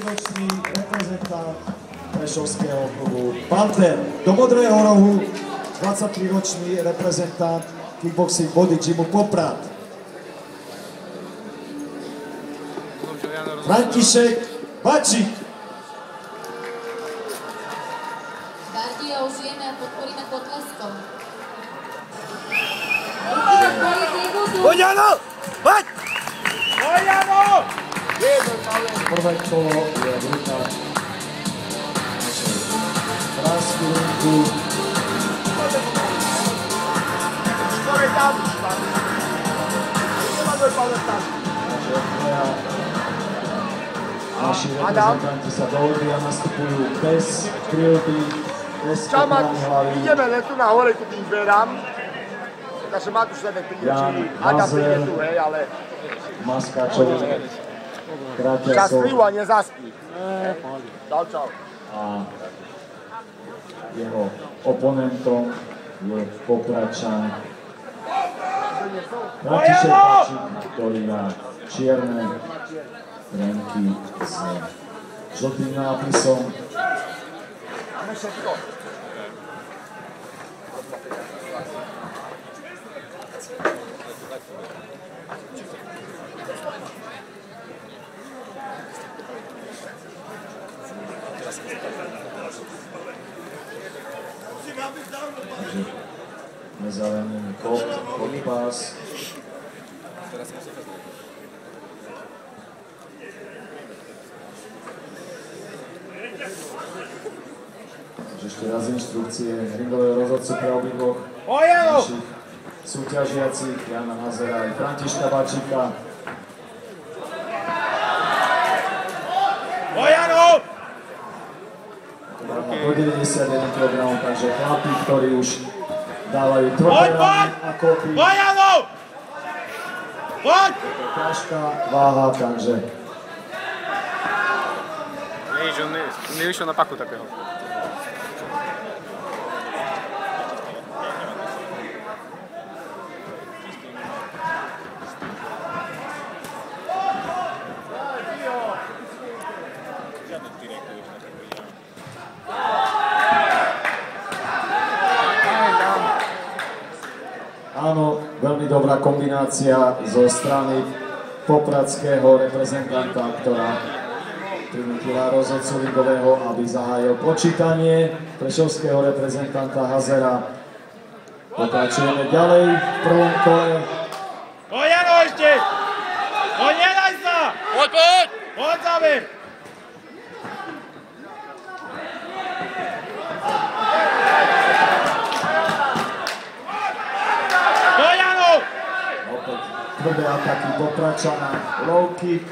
23-ročný reprezentant prešovského klubu Panther. Do modrého rohu 23-ročný reprezentant kickboxing body gymu Poprad. František Bačík. Bardiou žijeme a podporíme potleskom. Poď Jano! Poď! Poď Jano! Prvé kolo je v rukách Krásku linku. Naši reprezentanti sa dohodli a nastupujú bez krivdy, bez kopání hlavy. Ideme len tu nahore ku tým dverám. Takže Matúš Lebek príde, či Adam príde tu, hej, ale... Maskáčov, Kraťasov. Šťastlivú a nezaspí. Čau, čau. A jeho oponentom je Popradčan František Bačík, ktorý má čierne trenky s žltým nápisom. Nezelený kop, podpás. Ešte raz inštrukcie ringového rozhodcu pre obidvoch našich súťažiacich, Jana Hazera a Františka Bačíka. Po 91 kg, takže chlapi, ktorí už dávajú tvrdé rany a kopy. Poď! Ťažká váha, takže... Víš, on nevyšiel na paku takého. Áno, veľmi dobrá kombinácia zo strany popradského reprezentanta, ktorá prinútila rozhodcu ringového, aby zahájil počítanie prešovského reprezentanta Hazera. Pokračujeme ďalej v prvom kole. Poď Jano ešte! Poď, nedaj sa! Poď, poď! Poď záver! Tvrdé ataky Popračana, low kick.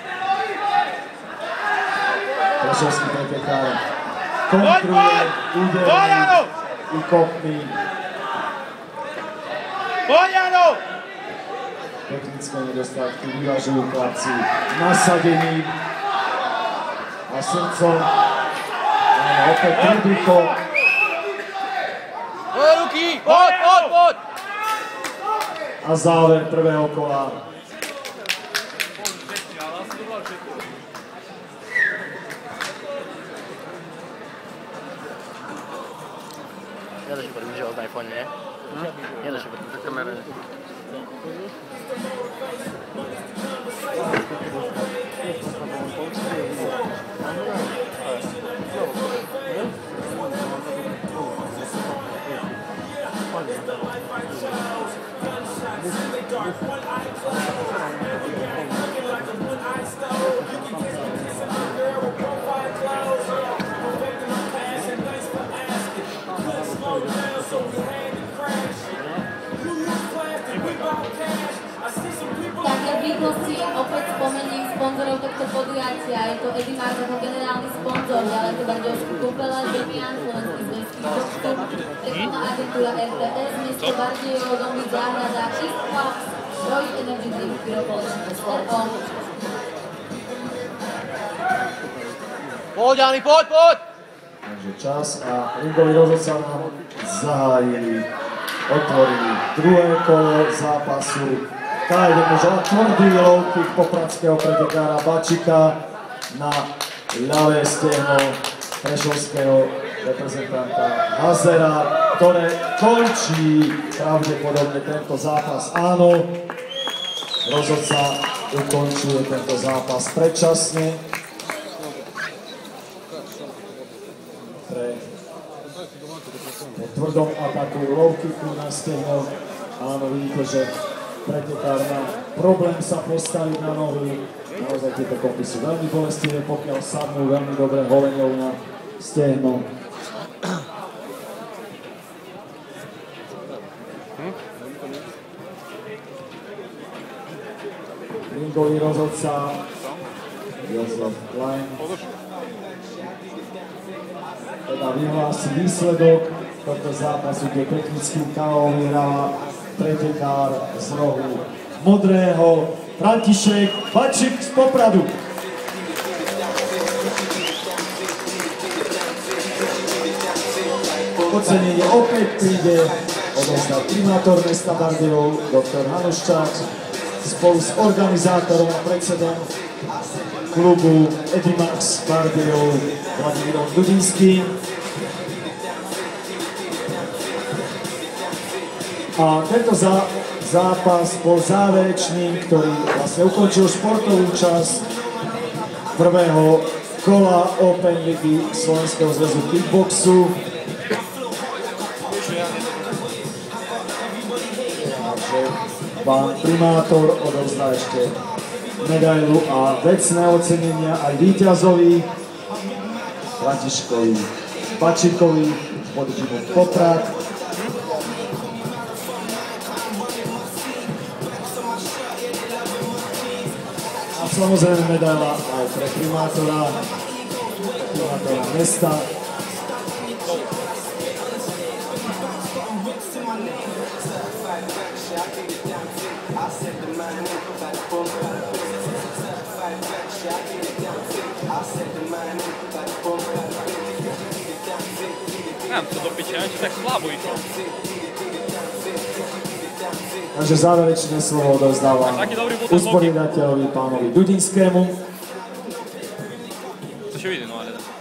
Prešovský pretekár kontruje údermi i kopmi. Technické nedostatky vyvažujú chlapci nasadením a srdcom. Áno, opäť tvrdý kop. Ruky! Poď, poď, poď! A záver prvého kola. Nedaš ho využívať na iPhone, nie? Nedaš ho Na kamere. Tak ja v rýchlosti opäť spomeniem sponzorov tohto podujatia. Je to Eddie Mark ako generálny sponzor, ďalej to Bardiovský kúpele, Demian, Slovenský zväzský poštup, reklamná agentúra RTS, mesto Bardejov, Domy záhrada, East Clubs, Roy Energy Drink, Pyropolečnosť RO. Poď, Jani, poď, poď! Takže čas a ringový rozhodca nám zahájili, otvorili druhé kolo zápasu. Tá ideme tvrdý low kick popradského pretekára Bačíka na ľavé stehno prešovského reprezentanta Hazera, ktoré končí pravdepodobne tento zápas. Áno, rozhodca ukončuje tento zápas predčasne. Po tvrdom ataku low kicku na stehno. Áno, vidíte, že pretekár má problém sa postaviť na nohy. Naozaj tieto kopy sú veľmi bolestivé, pokiaľ sadnú veľmi dobre holeňou na stehno. Ringový rozhodca Jozef Klein teda vyhlási výsledok tohto zápasu, kde technickým KO vyhráva pretekár z rohu modrého František Bačík z Popradu. Ocenenie opäť príde odovzdať primátor mesta Bardejov, doktor Hanuščák, spolu s organizátorom a predsedom klubu Edimax Bardejov Vladimírom Dudinským. A tento zápas bol záverečným, ktorý vlastne ukončil športovú časť prvého kola Open ligy Slovenského zväzu kickboxu. Takže pán primátor odovzdá ešte medailu a vecné ocenenia aj víťazovi Františkovi Bačíkovi z podžinu Poprad. A samozrejme medaila aj pre primátora mesta. Neviem, co do piče, či tak slabo išlo. Takže záverečné slovo odovzdávam usporiadateľovi pánovi Dudinskému. To še vidi, no ale...